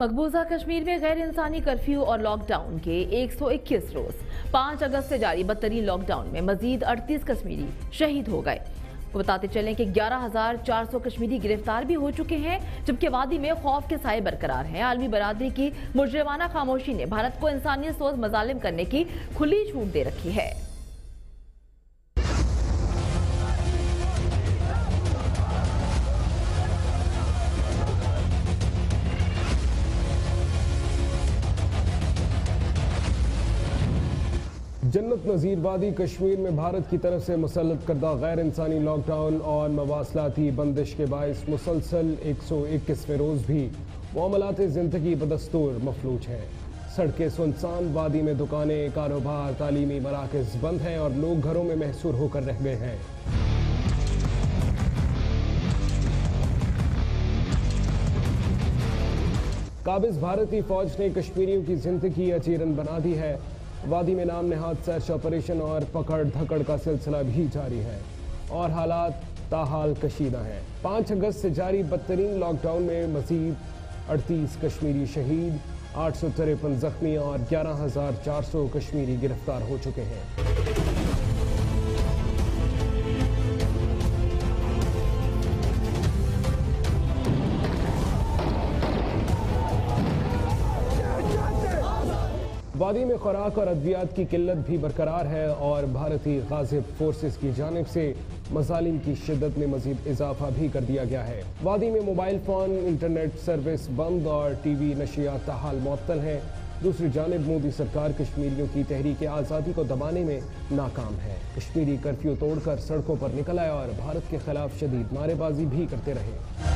मकबूजा कश्मीर में गैर इंसानी कर्फ्यू और लॉकडाउन के 121 रोज 5 अगस्त से जारी बदतरीन लॉकडाउन में मजीद 38 कश्मीरी शहीद हो गए। बताते चलें कि 11,400 कश्मीरी गिरफ्तार भी हो चुके हैं, जबकि वादी में खौफ के साए बरकरार हैं। आलमी बरादरी की मुजरिमाना खामोशी ने भारत को इंसानियत सोच मजालिम करने की खुली छूट दे रखी है। जन्नत नज़ीर वादी कश्मीर में भारत की तरफ से मुसल्लत करदा गैर इंसानी लॉकडाउन और मवासलाती बंदिश के बायस मुसलसल 121वें रोज़ भी मामलात ज़िंदगी बदस्तूर मफलूज हैं। सड़कें सुनसान, वादी में दुकानें, कारोबार, तालीमी मराकज़ बंद हैं और लोग घरों में महसूर होकर रह गए हैं। काबिज भारतीय फौज ने कश्मीरियों की जिंदगी अचीरन बना दी है। वादी में नाम नहाद सर्च ऑपरेशन और पकड़ धकड़ का सिलसिला भी जारी है और हालात ताहाल कशीदा हैं। 5 अगस्त से जारी बदतरीन लॉकडाउन में मजीद 38 कश्मीरी शहीद, 853 जख्मी और 11,400 कश्मीरी गिरफ्तार हो चुके हैं। वादी में खुराक और अद्वियात की किल्लत भी बरकरार है और भारतीय गाजिब फोर्सेस की जानिब से मजालिम की शिद्दत में मजीद इजाफा भी कर दिया गया है। वादी में मोबाइल फ़ोन, इंटरनेट सर्विस बंद और टीवी नशियात ताहाल मुअत्तल हैं। दूसरी जानिब मोदी सरकार कश्मीरियों की तहरीक आज़ादी को दबाने में नाकाम है। कश्मीरी कर्फ्यू तोड़कर सड़कों पर निकल आए और भारत के खिलाफ शदीद नारेबाजी भी करते रहे।